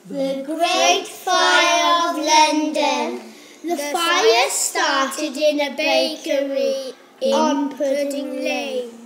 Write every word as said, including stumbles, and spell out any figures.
The Great Fire of London. The fire started in a bakery in Pudding Lane.